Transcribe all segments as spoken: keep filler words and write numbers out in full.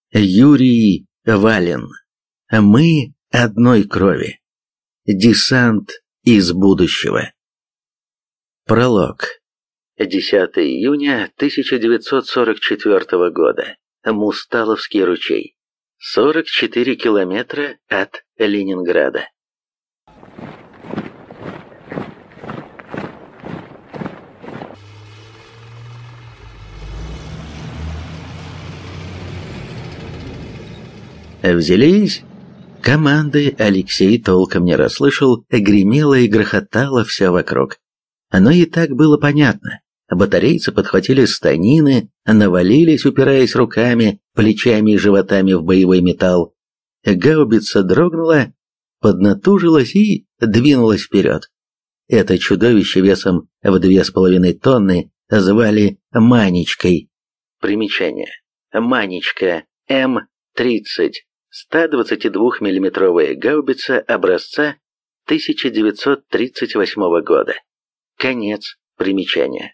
Юрий Валин. Мы одной крови. Десант из будущего. Пролог. десятого июня тысяча девятьсот сорок четвёртого года. Мусталовский ручей. сорок четыре километра от Ленинграда. Взялись? Команды Алексей толком не расслышал, гремело и грохотало все вокруг. Но и так было понятно. Батарейцы подхватили станины, навалились, упираясь руками, плечами и животами в боевой металл. Гаубица дрогнула, поднатужилась и двинулась вперед. Это чудовище весом в две с половиной тонны звали Манечкой. Примечание. Манечка М тридцать. сто двадцатидвухмиллиметровая гаубица образца тысяча девятьсот тридцать восьмого года. Конец примечания.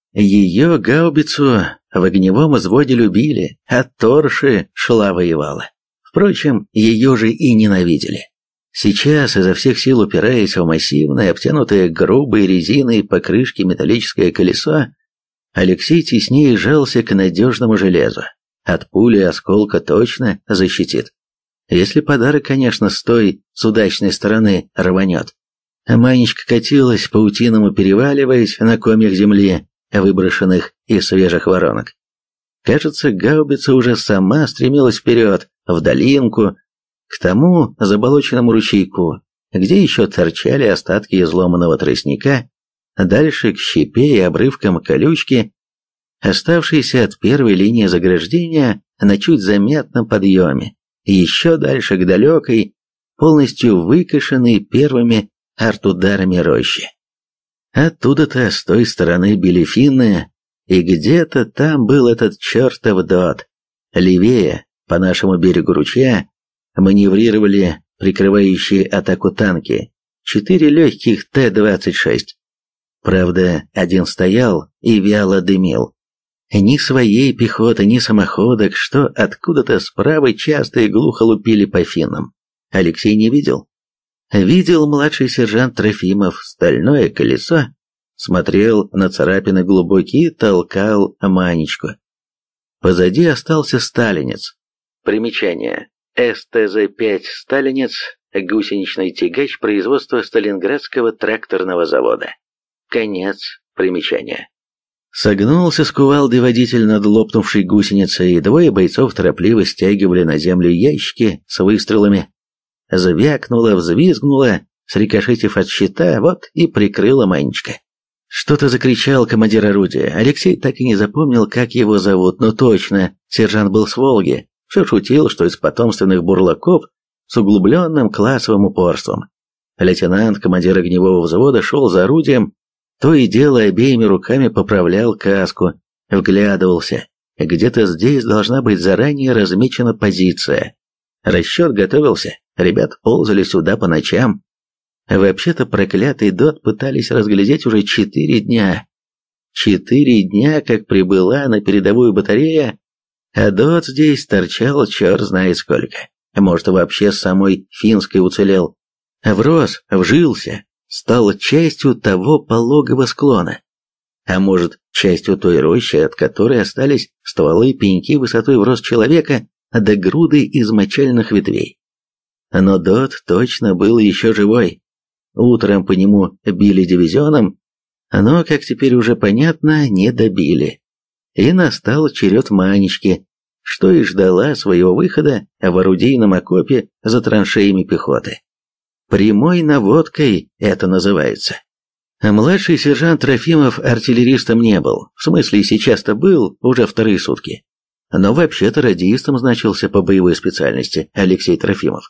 Ее гаубицу в огневом взводе любили, а Торши шла воевала. Впрочем, ее же и ненавидели. Сейчас, изо всех сил упираясь в массивное, обтянутое грубой резиной покрышки металлическое колесо, Алексей теснее жался к надежному железу. От пули и осколка точно защитит. Если подарок, конечно, с той, с удачной стороны рванет. Манечка катилась, паутиному переваливаясь на комьях земли, выброшенных из свежих воронок. Кажется, гаубица уже сама стремилась вперед, в долинку, к тому заболоченному ручейку, где еще торчали остатки изломанного тростника, дальше к щепе и обрывкам колючки, оставшейся от первой линии заграждения на чуть заметном подъеме, еще дальше к далекой, полностью выкошенной первыми артударами рощи. Оттуда-то, с той стороны били финны, и где-то там был этот чертов дот. Левее, по нашему берегу ручья, маневрировали прикрывающие атаку танки, четыре легких Т двадцать шесть. Правда, один стоял и вяло дымил. Ни своей пехоты, ни самоходок, что откуда-то справа часто и глухо лупили по финнам, Алексей не видел. Видел младший сержант Трофимов стальное колесо, смотрел на царапины глубокие, толкал Манечку. Позади остался сталинец. Примечание. С Т З пять «Сталинец» – гусеничный тягач производства Сталинградского тракторного завода. Конец примечания. Согнулся с кувалдой водитель над лопнувшей гусеницей, и двое бойцов торопливо стягивали на землю ящики с выстрелами. Звякнуло, взвизгнуло, срикошетив от щита, вот и прикрыла Манечка. Что-то закричал командир орудия. Алексей так и не запомнил, как его зовут, но точно, сержант был с Волги. Все шутил, что из потомственных бурлаков с углубленным классовым упорством. Лейтенант, командир огневого взвода, шел за орудием, то и дело обеими руками поправлял каску, вглядывался. Где-то здесь должна быть заранее размечена позиция. Расчет готовился, ребят ползали сюда по ночам. Вообще-то проклятый дот пытались разглядеть уже четыре дня. Четыре дня, как прибыла на передовую батарея, а дот здесь торчал черт знает сколько. Может, вообще с самой финской уцелел. Врос, вжился, стал частью того пологого склона. А может, частью той рощи, от которой остались стволы пеньки высотой в рост человека до груды измочальных ветвей. Но дот точно был еще живой. Утром по нему били дивизионом, но, как теперь уже понятно, не добили. И настал черед Манечки, что и ждала своего выхода в орудийном окопе за траншеями пехоты. Прямой наводкой это называется. Младший сержант Трофимов артиллеристом не был, в смысле сейчас-то был, уже вторые сутки. Но вообще-то радистом значился по боевой специальности Алексей Трофимов.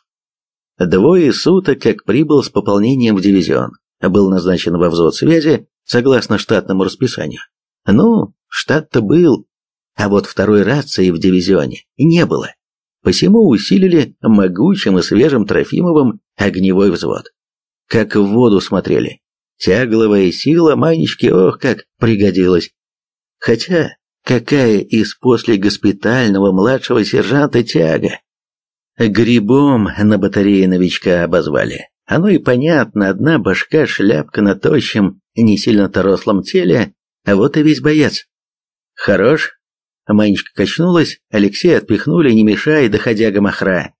Двое суток как прибыл с пополнением в дивизион, был назначен во взвод связи согласно штатному расписанию. Ну, штат-то был, а вот второй рации в дивизионе не было. Посему усилили могучим и свежим Трофимовым огневой взвод. Как в воду смотрели. Тягловая сила Манечки, ох, как пригодилась. Хотя Какая из послегоспитального младшего сержанта тяга? Грибом на батарее новичка обозвали. Оно и понятно, одна башка, шляпка на тощем, не сильно-то рослом теле, а вот и весь боец. Хорош? Манечка качнулась, Алексея отпихнули, не мешая, доходяга махра.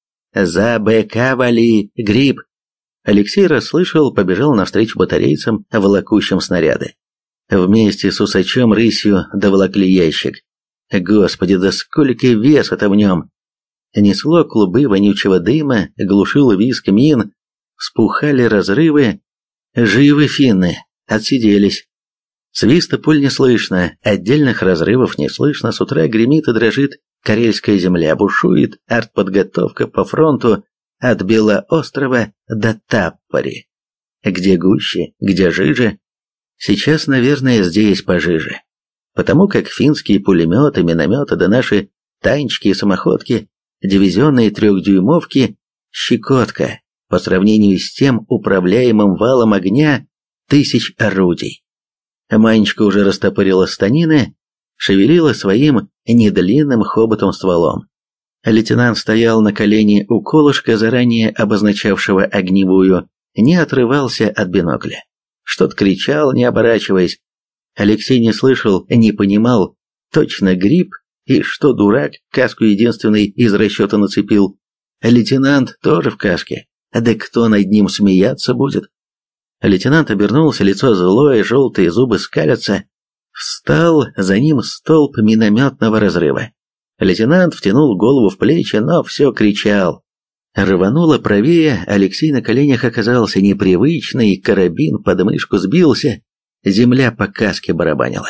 «За БК вали, Гриб!» Алексей расслышал, побежал навстречу батарейцам, волокущим снаряды. Вместе с усачом рысью доволокли ящик. Господи, да сколько веса-то в нем! Несло клубы вонючего дыма, глушил визг мин, вспухали разрывы. Живы финны, отсиделись. Свиста пуль не слышно, отдельных разрывов не слышно, с утра гремит и дрожит карельская земля, бушует артподготовка по фронту от Белоострова до Таппари. Где гуще, где жиже? Сейчас, наверное, здесь пожиже. Потому как финские пулеметы, минометы да наши танчики и самоходки, дивизионные трехдюймовки, щекотка по сравнению с тем управляемым валом огня тысяч орудий. Манечка уже растопырила станины, шевелила своим недлинным хоботом стволом. Лейтенант стоял на колене у колышка, заранее обозначавшего огневую, не отрывался от бинокля. Что-то кричал, не оборачиваясь. Алексей не слышал, не понимал, точно Гриб, и что дурак, каску единственный из расчета нацепил. Лейтенант тоже в каске, да кто над ним смеяться будет? Лейтенант обернулся, лицо злое, желтые зубы скалятся. Встал за ним столб минометного разрыва. Лейтенант втянул голову в плечи, но все кричал. Рвануло правее, Алексей на коленях оказался непривычный, карабин под мышку сбился, земля по каске барабанила.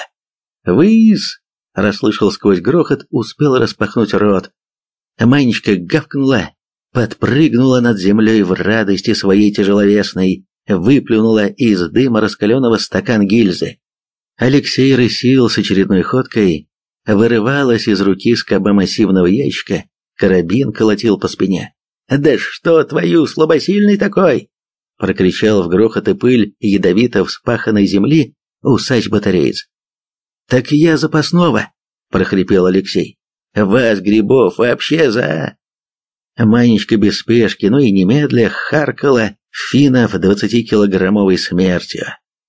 «Высь!» — расслышал сквозь грохот, успел распахнуть рот. Манечка гавкнула, подпрыгнула над землей в радости своей тяжеловесной, выплюнула из дыма раскаленного стакан гильзы. Алексей рысил с очередной ходкой, вырывалась из руки скоба массивного ящика, карабин колотил по спине. «Да что твою, слабосильный такой!» — прокричал в грохот и пыль ядовито вспаханной земли усач-батареец. «Так я запасного!» — прохрипел Алексей. «Вас, Грибов, вообще за...» Манечка без спешки, но и немедля харкала финнов двадцатикилограммовой смертью.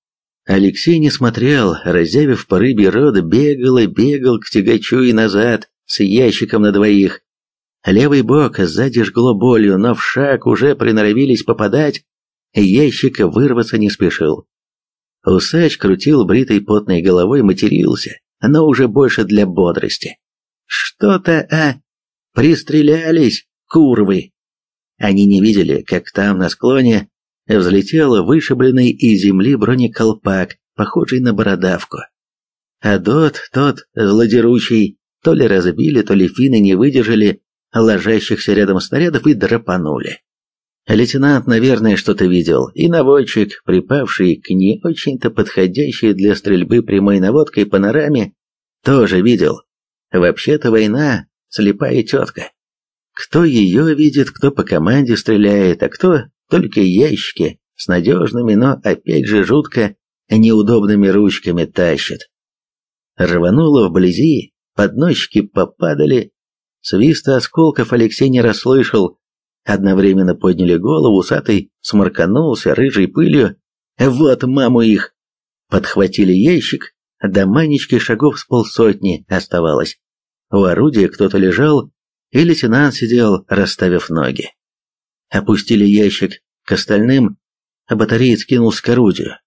Алексей не смотрел, разъявив по рыбе рот, бегал и бегал к тягачу и назад, с ящиком на двоих. Левый бок сзади жгло болью, но в шаг уже приноровились попадать, ящик вырваться не спешил. Усач крутил бритой потной головой, матерился, но уже больше для бодрости. «Что-то, а, пристрелялись, курвы!» Они не видели, как там, на склоне, взлетел вышибленный из земли бронеколпак, похожий на бородавку. А Дот, тот злодеручий, то ли разбили, то ли финны не выдержали ложащихся рядом снарядов и драпанули. Лейтенант, наверное, что-то видел, и наводчик, припавший к не очень-то подходящей для стрельбы прямой наводкой панораме, тоже видел. Вообще-то война — слепая тетка. Кто ее видит, кто по команде стреляет, а кто только ящики с надежными, но опять же жутко неудобными ручками тащит. Рвануло вблизи, подносчики попадали. Свиста осколков Алексей не расслышал. Одновременно подняли голову, усатый сморканулся рыжей пылью. «Вот маму их!» Подхватили ящик, до Манечки шагов с полсотни оставалось. У орудия кто-то лежал, и лейтенант сидел, расставив ноги. Опустили ящик к остальным, а батареец кинулся к орудию.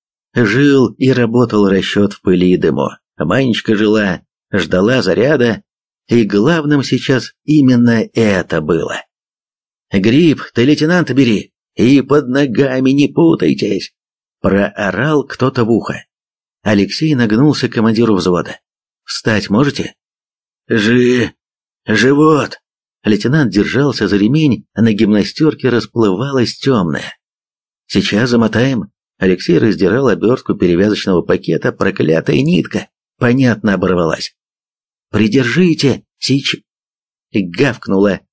Жил и работал расчет в пыли и дыму. Манечка жила, ждала заряда, и главным сейчас именно это было. «Гриб, ты лейтенанта бери, и под ногами не путайтесь!» Проорал кто-то в ухо. Алексей нагнулся к командиру взвода. «Встать можете?» «Жи... живот!» Лейтенант держался за ремень, а на гимнастерке расплывалась темная. «Сейчас замотаем». Алексей раздирал обертку перевязочного пакета, проклятая нитка, понятно, оборвалась. «Придержите, сич...» Гавкнула.